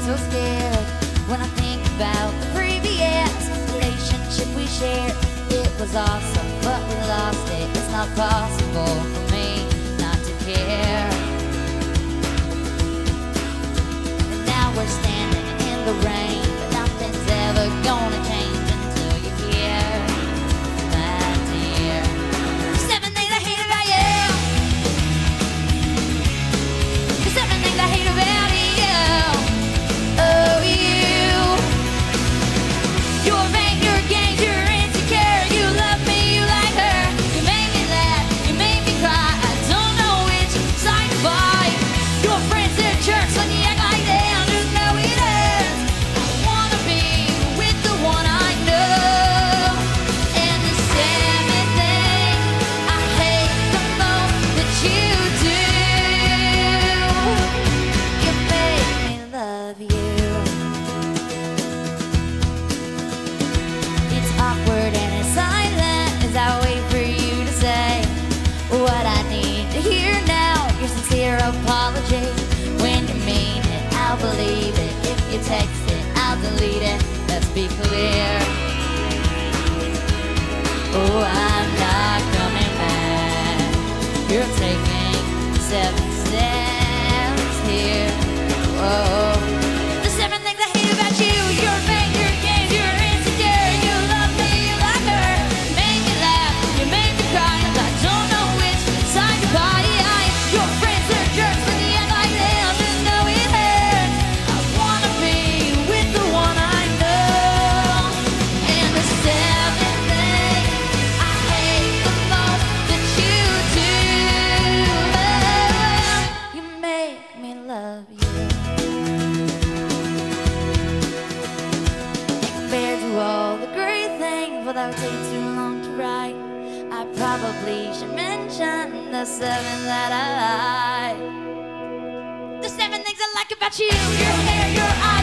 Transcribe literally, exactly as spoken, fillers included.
so scared when I think about the previous relationship we shared. It was awesome, but we lost it. It's not possible for me not to care. And now we're standing in the rain, but nothing's ever gonna change until you're here, my dear. Seven things I hate about you. Seven things I hate about you. Oh, you. You're vain, you're gay, you're insecure. You love me, you like her. You make me laugh, you make me cry. I don't know which side to buy. Your friends, they're jerks when you act like they just know it hurts. I wanna be with the one I know. And the seven thing I hate the most that you do. You make me love you. It's awkward and it's silent as I wait for you to say what I need to hear now. Your sincere apology. When you mean it, I'll believe it. If you text it, I'll delete it. Let's be clear. Oh, I'm not coming back. You're taking seven steps here. Whoa. The seven things I hate about you. You're vain, you're gay, you're insecure. You love me, you like her. You make me laugh, you make me cry. I don't know which side to buy. Your friends are jerks when you act like they just know it hurts. I wanna be with the one I know. And the seven things I hate the most that you do. You make me love you. Compared to all the great things, but that would take too long to write. I probably should mention the seven that I like. The seven things I like about you: your hair, your eyes.